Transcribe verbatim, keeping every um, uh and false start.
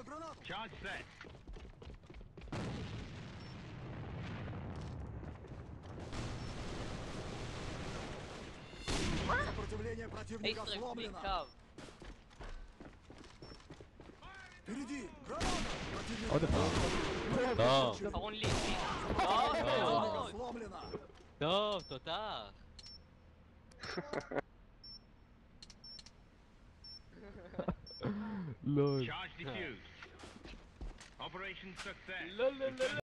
Charge set. Сопротивление противника сломлено. Впереди! Граната! Противник! No. Only Противника сломлено! No, to tak. Charge defused. Operation success. Lol, lol, lol.